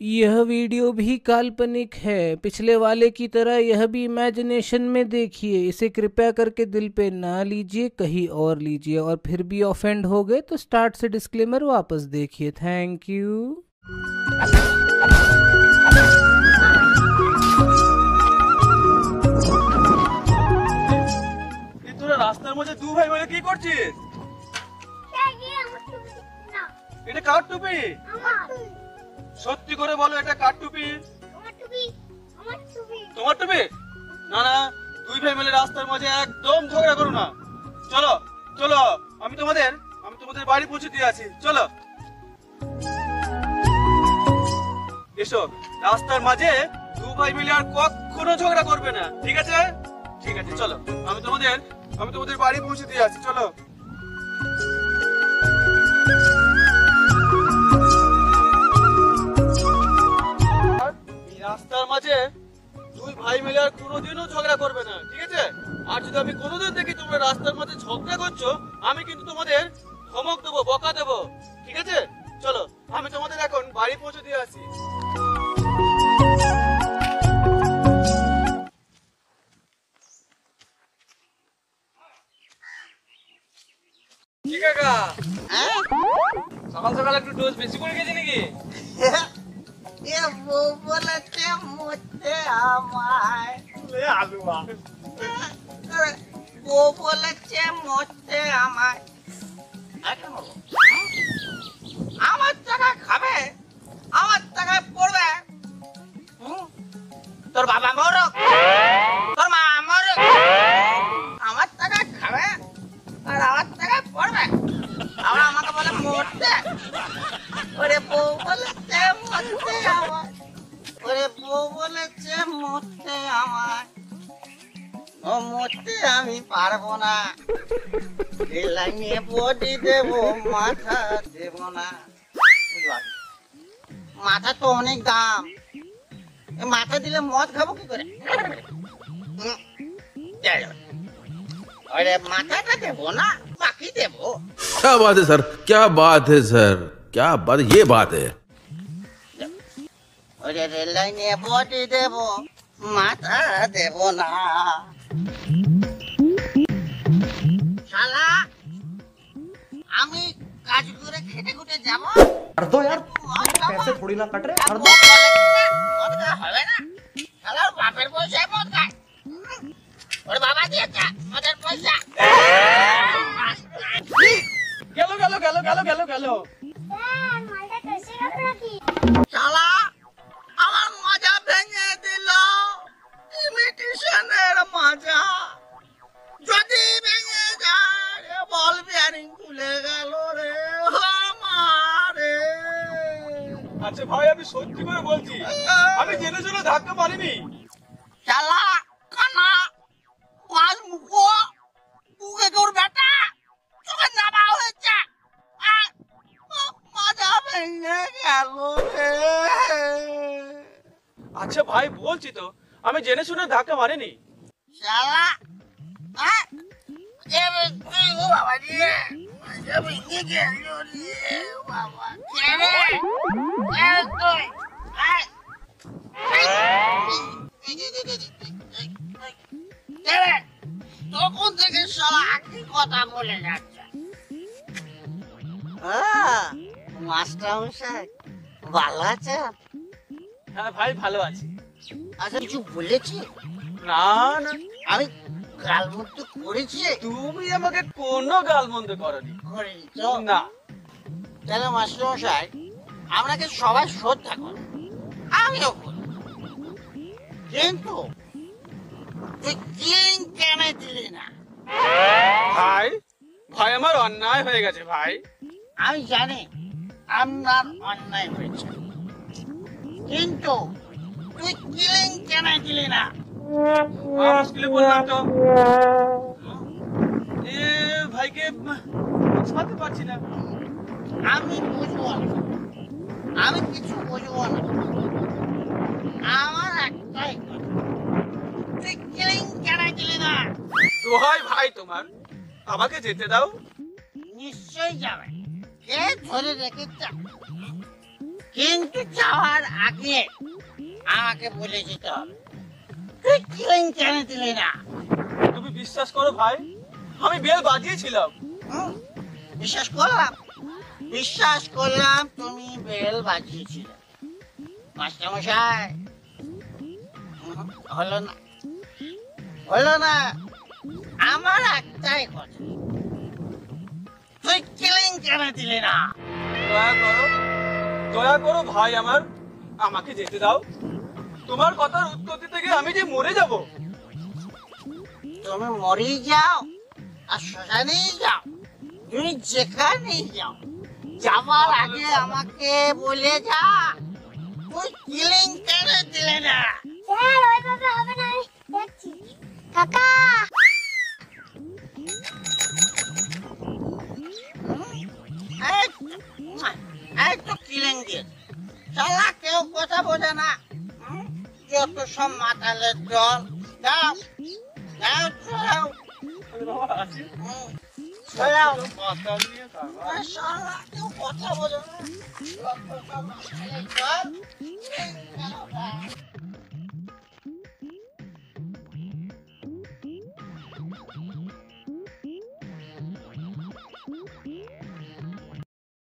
यह वीडियो भी काल्पनिक है। पिछले वाले की तरह यह भी इमेजिनेशन में देखिए। इसे कृपया करके दिल पे ना लीजिए, कहीं और लीजिए। और फिर भी ऑफेंड हो गए तो स्टार्ट से डिस्क्लेमर वापस देखिए। Thank you. তোরা রাস্তার মধ্যে দু ভাই মিলে কি করছিস? এটা কার টুপি? সত্যি করে বলো, এটা কার টুপি? তোমার টুপি? না না, দুই ভাই মিলে রাস্তার মাঝে একদম ঝগড়া করো না। চলো চলো, আমি তোমাদের বাড়ি পৌঁছে দিয়ে আছি। চলো এসো, রাস্তার মাঝে দু ভাই মিলে আর কখনো ঝগড়া করবে না, ঠিক আছে? ঠিক আছে, চলো, আমি তোমাদের বাড়ি পৌঁছে দিয়ে আছি। চলো। রাস্তার মাঝে দুই ভাই মিলে আর কোনোদিনও ঝগড়া করবে না, ঠিক আছে? আর যদি আমি কোনোদিন দেখি তোমরা রাস্তার মাঝে ঝগড়া করছো, আমি কিন্তু তোমাদের ধমক দেবো, বকা দেবো, ঠিক আছে? চলো, আমি তোমাদের এখন বাড়ি পৌঁছে দিয়ে আসি। সকাল সকাল একটু ডোজ বেশি করে গেছে নাকি? বলেছে মরতে আমায়, বউ বলেছে মরতে আমায়। আমার টাকায় খাবে, আমার টাকায় পড়বে। তোর বাবা মরক, তোর মা মরক, আমার টাকায় খাবে আর আমার টাকায় পড়বে। আবার আমাকে বলে মরতে। ওরে বউ বলেছে মরতে আমায়, ওরে বউ বলেছে মরতে আমায়। ও মরতে আমি পারবো না, লাইনে বডি দেব, মাথা দেব না। মাথা তো অনেক দাম, মাথা দিলে মদ খাবো কি করে? अरे माथा देवो ना, बाकी देवो। क्या बात है सर, क्या बात है सर, क्या बात, ये बात है। अरे रेल लाइने बॉडी देवो, माथा देवो ना। শালা আমি কাজ করে খেটে খুটে যাব। कर दो यार, पैसे थोड़ी ना कट रहे, कर दो। মদ খাওয়া হবে না, শালার বাপের পয়সায় মদ খায়। ওর বাবা দিয়েছে মদের পয়সা। গেল গেল গেল গেল গেল গেল। শালা আমার মজা ভেঙে দিল, ইমিটেশনের মজা। যদি ভেঙে যায় বল বিয়ারিং খুলে গেল রে আমারে। আচ্ছা ভাই, আমি সত্যি করে বলছি, আমি জেনে শুনে ধাক্কা মারিনি। শালা কানা পাঁচ মুখো বুকে তোর বেটা তোকে নামা হয়েছে। মজা ভেঙে গেল রে। আচ্ছা ভাই, বলছি তো, আমি জেনে শুনে ধাক্কা মারিনি। শালা বাবা রে, মজা ভেঙে গেল রে বাবা। তখন থেকে শালা একই কথা বলে যাচ্ছে। মাস্টার মশাই ভালো আছে? হ্যাঁ ভাই, ভালো আছি। আচ্ছা কিছু বলেছি? না না, আমি গালমন্দ করেছি? তুমি আমাকে কোনো গালমন্দ করনি। করিনি তো? না। তাহলে মাস্টার মশাই আপনাকে সবাই শ্রদ্ধা করে, আমিও করি, কিন্তু তুই কিলিং কেন দিলি না? ভাই ভাই, আমার অন্যায় হয়ে গেছে ভাই। আমি জানি আপনার অন্যায় হয়েছে, কিন্তু তুই কিলিং কেন দিলি না? মুশকিলে বললাম তো, এ ভাইকে বুঝাতে পারছি না। আমি বুঝবো না, আমি কিছু বুঝবো না। আমার একটাই কথা, তুই কিলিং কেন দিলি না? দোহাই ভাই তোমার, আমাকে যেতে দাও। নিশ্চয়ই যাবে, কে ধরে রেখেছে, কিন্তু যাওয়ার আগে আমাকে বলে যেতে হবে। তুই কিলিং কেন দিলি না? তুমি বিশ্বাস করো ভাই, আমি বেল বাজিয়েছিলাম। বিশ্বাস করলাম তুমি বেল বাজিয়েছিলে। মাস্টারমশাই, হলো না। আমার একটাই কথা, তুই কিলিং কেন দিলি না? দয়া করো ভাই, আমাকে যেতে দাও। তোমার কথার উত্তর দিতে গিয়ে আমি যে মরে যাব। তুমি মরেই যাও আর শ্মশানেই যাও, তুমি যেখানেই যাও, যাবার আগে আমাকে বলে যা তুই কিলিং কেন দিলে না। স্যার ওইভাবে হবে না, আমি দেখছি। কাকা এই তো কিলিং দিয়ে শালা কেউ কথা বোঝে না। যত সব মাতালের দল। দাও দাও দাও শালা কেউ কথা বোঝে না। যত সব মাতালের দল।